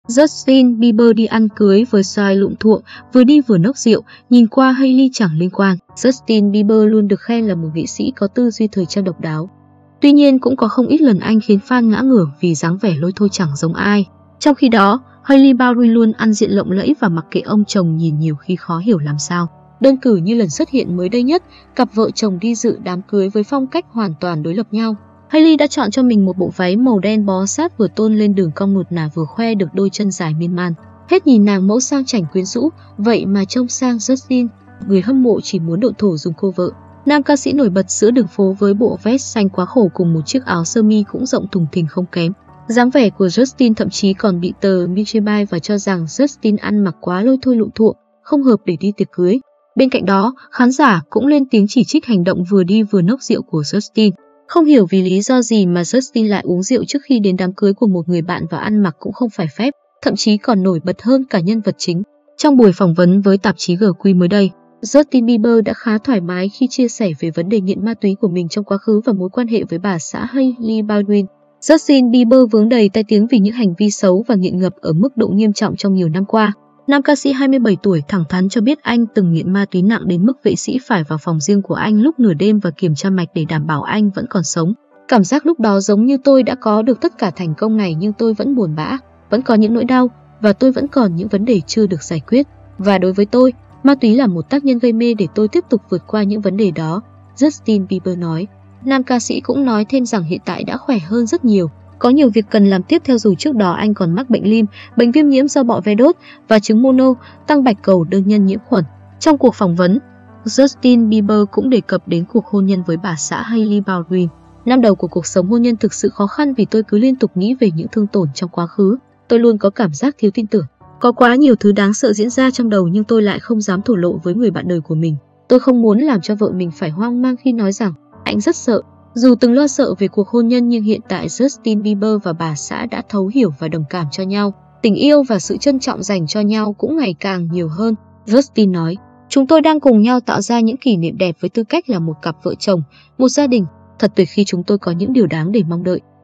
Justin Bieber đi ăn cưới với style lụm thuộm, vừa đi vừa nốc rượu, nhìn qua Hailey chẳng liên quan. Justin Bieber luôn được khen là một nghệ sĩ có tư duy thời trang độc đáo. Tuy nhiên cũng có không ít lần anh khiến fan ngã ngửa vì dáng vẻ lôi thôi chẳng giống ai. Trong khi đó, Hailey Baldwin luôn ăn diện lộng lẫy và mặc kệ ông chồng nhìn nhiều khi khó hiểu làm sao. Đơn cử như lần xuất hiện mới đây nhất, cặp vợ chồng đi dự đám cưới với phong cách hoàn toàn đối lập nhau. Hailey đã chọn cho mình một bộ váy màu đen bó sát vừa tôn lên đường cong nuột nà vừa khoe được đôi chân dài miên man. Hết nhìn nàng mẫu sang chảnh quyến rũ, vậy mà trông sang Justin, người hâm mộ chỉ muốn độn thổ dùng cô vợ. Nam ca sĩ nổi bật giữa đường phố với bộ vest xanh quá khổ cùng một chiếc áo sơ mi cũng rộng thùng thình không kém. Dáng vẻ của Justin thậm chí còn bị tờ Mill chê bai và cho rằng Justin ăn mặc quá lôi thôi lụm thuộm, không hợp để đi tiệc cưới. Bên cạnh đó, khán giả cũng lên tiếng chỉ trích hành động vừa đi vừa nốc rượu của Justin. Không hiểu vì lý do gì mà Justin lại uống rượu trước khi đến đám cưới của một người bạn và ăn mặc cũng không phải phép, thậm chí còn nổi bật hơn cả nhân vật chính. Trong buổi phỏng vấn với tạp chí GQ mới đây, Justin Bieber đã khá thoải mái khi chia sẻ về vấn đề nghiện ma túy của mình trong quá khứ và mối quan hệ với bà xã Hailey Baldwin. Justin Bieber vướng đầy tai tiếng vì những hành vi xấu và nghiện ngập ở mức độ nghiêm trọng trong nhiều năm qua. Nam ca sĩ 27 tuổi thẳng thắn cho biết anh từng nghiện ma túy nặng đến mức vệ sĩ phải vào phòng riêng của anh lúc nửa đêm và kiểm tra mạch để đảm bảo anh vẫn còn sống. Cảm giác lúc đó giống như tôi đã có được tất cả thành công này nhưng tôi vẫn buồn bã, vẫn có những nỗi đau và tôi vẫn còn những vấn đề chưa được giải quyết. Và đối với tôi, ma túy là một tác nhân gây mê để tôi tiếp tục vượt qua những vấn đề đó, Justin Bieber nói. Nam ca sĩ cũng nói thêm rằng hiện tại đã khỏe hơn rất nhiều. Có nhiều việc cần làm tiếp theo dù trước đó anh còn mắc bệnh Lyme, bệnh viêm nhiễm do bọ ve đốt và chứng mono, tăng bạch cầu đơn nhân nhiễm khuẩn. Trong cuộc phỏng vấn, Justin Bieber cũng đề cập đến cuộc hôn nhân với bà xã Hailey Baldwin. Năm đầu của cuộc sống hôn nhân thực sự khó khăn vì tôi cứ liên tục nghĩ về những thương tổn trong quá khứ. Tôi luôn có cảm giác thiếu tin tưởng. Có quá nhiều thứ đáng sợ diễn ra trong đầu nhưng tôi lại không dám thổ lộ với người bạn đời của mình. Tôi không muốn làm cho vợ mình phải hoang mang khi nói rằng anh rất sợ. Dù từng lo sợ về cuộc hôn nhân nhưng hiện tại Justin Bieber và bà xã đã thấu hiểu và đồng cảm cho nhau. Tình yêu và sự trân trọng dành cho nhau cũng ngày càng nhiều hơn. Justin nói, chúng tôi đang cùng nhau tạo ra những kỷ niệm đẹp với tư cách là một cặp vợ chồng, một gia đình. Thật tuyệt khi chúng tôi có những điều đáng để mong đợi.